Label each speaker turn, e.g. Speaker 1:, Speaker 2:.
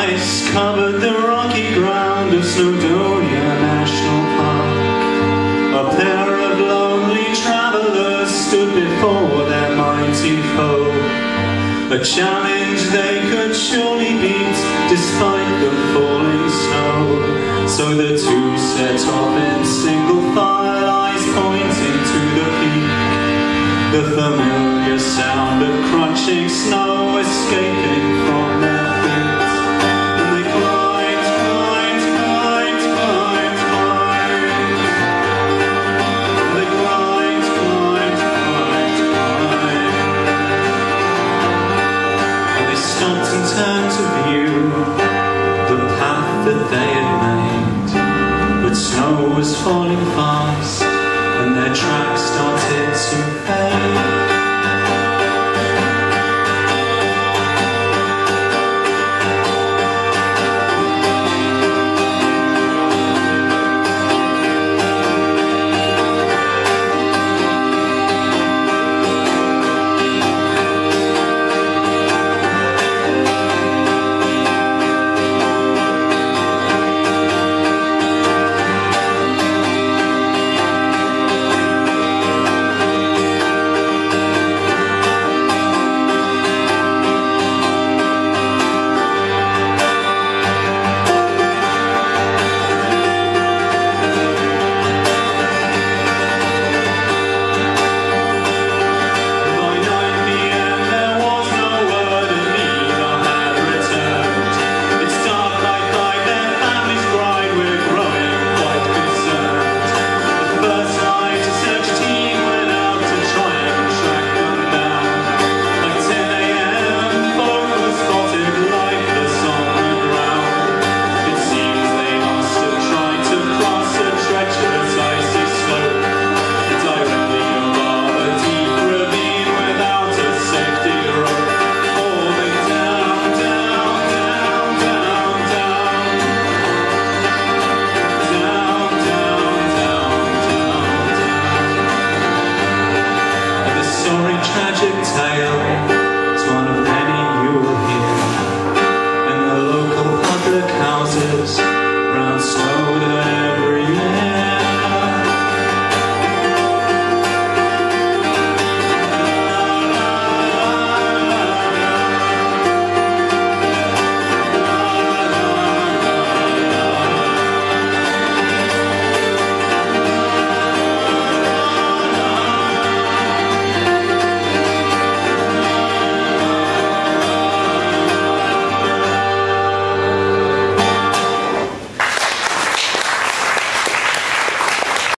Speaker 1: ice covered the rocky ground of Snowdonia National Park. A pair of lonely travellers stood before their mighty foe, a challenge they could surely beat despite the falling snow. So the two set off in single file, eyes pointing to the peak, the familiar sound of crunching snow escaping from their feet. And they climbed, climbed, climbed, climbed, climbed. And they climbed, climbed, climbed, climbed. And they stopped and turned to view the path that they had made, but snow was falling fast and their tracks started to fade. Tragic tale